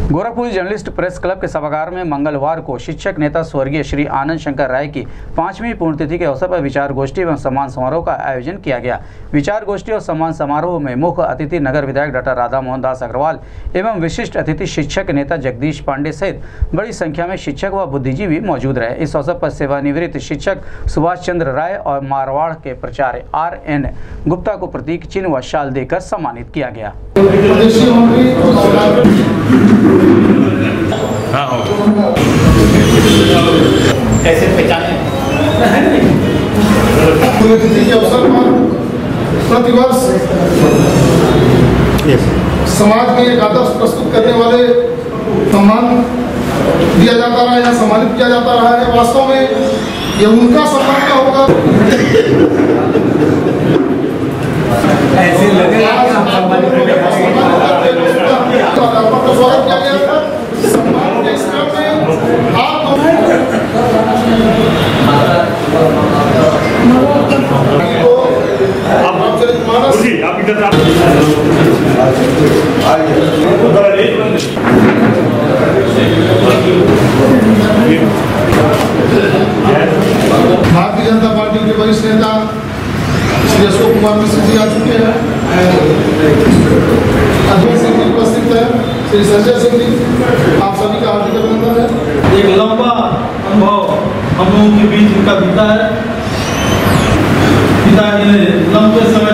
Gorakhpur journalist press club के सभागार में मंगलवार को शिक्षक नेता स्वर्गीय श्री आनंद शंकर राय की 5वीं पुण्यतिथि के अवसर पर विचार गोष्ठी एवं सम्मान समारोह का आयोजन किया गया। विचार गोष्ठी और सम्मान समारोह में मुख्य अतिथि नगर विधायक डॉक्टर राधा मोहन दास अग्रवाल एवं विशिष्ट अतिथि शिक्षक नेता जगदीश पांडे सहित बड़ी संख्या में शिक्षक व बुद्धिजीवी मौजूद रहे। इस अवसर पर सेवानिवृत्त शिक्षक सुभाष चंद्र राय और मारवाड़ के प्राचार्य RN गुप्ता को प्रतीक चिन्ह व शाल देकर सम्मानित किया गया। कैसे पहचाने अवसर पर प्रतिवर्ष समाज में एक आदर्श प्रस्तुत करने वाले सम्मान दिया जाता रहा है, सम्मानित किया जाता रहा है। वास्तव में ये उनका सम्मान क्या होगा, ऐसे लगेगा स्वागत किया गया था। सम्मान के इस क्रम में भारतीय जनता पार्टी के वरिष्ठ नेता श्री अशोक कुमार मिश्र जी आ चुके हैं, अध्यक्ष सिंह जी उपस्थित है, श्री संजय सिंह जी, आप सभी का हार्दिक अभिनंदन है। एक लंबा अनुभव हम लोगों के बीच इनका बीता है। पिता जी ने लंबे समय